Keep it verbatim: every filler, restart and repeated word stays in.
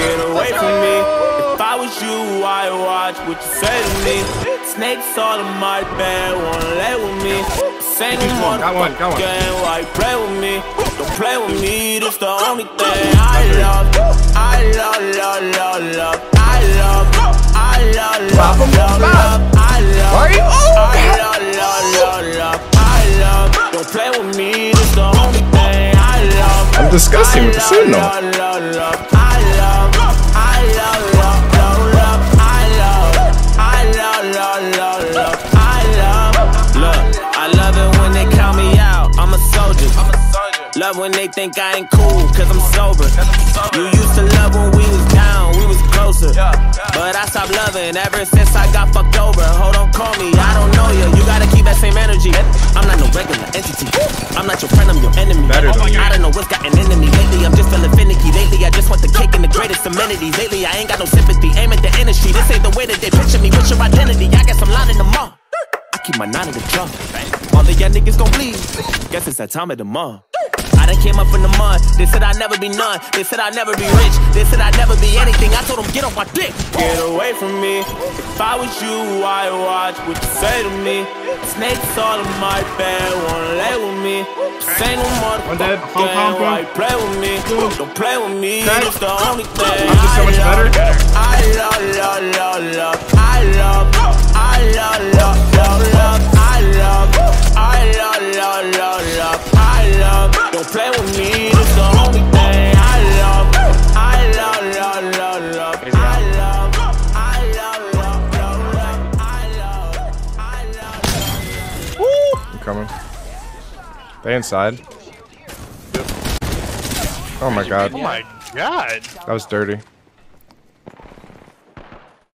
Get away from me. If I was you, I watch what you say to me. Snakes all in my bed, wanna lay with me. Same motherfucker game, why you play with me? Don't play with me, this the only thing I love. I love, love, love, love. I love, I love, love, love, love. I love, I love, love, love, love. I love, don't play with me, this the only thing I love. I'm disgusting with the signal. I love, I love, I love, love, love, love. I love, I love, love, love, love. I love, look, I love it when they count me out. I'm a soldier. Love when they think I ain't cool, cause I'm sober. You used to love when we was down, we was closer. But I stopped loving ever since I got fucked over. Hold on, call me, I don't know you. You gotta keep that same energy. I'm not no regular entity. I'm not your friend, I'm your enemy. Better than I don't know what's gotten into me lately. I'm just feeling finicky. Lately, I just want the cake and the greatest amenities. Lately, I ain't got no sympathy. Aim at the industry. This ain't the way that they picture me. What's your identity? I guess I'm lining them up. I keep my nine in the drum. All of y'all niggas gon' bleed. Guess it's that time of the month. I done came up from the mud. They said I'd never be none. They said I'd never be rich. They said I'd never be anything. I told them get off my dick. Get away from me. If I was you, I watch what you say to me. Snakes all in my bed, wanna lay with me. Say no motherfucker game, why you play with me? Don't play with me, it's the only thing I'm just so much better. I love, love, love, love. I love, I love, love, love, love. I love, I love, love, love, love. I love, don't play with me, it's the only thing I love. I love, love, love, love. I love, I love, love, love, love. I love, I love, love. I'm coming. They inside. Oh my god. Oh my god. That was dirty.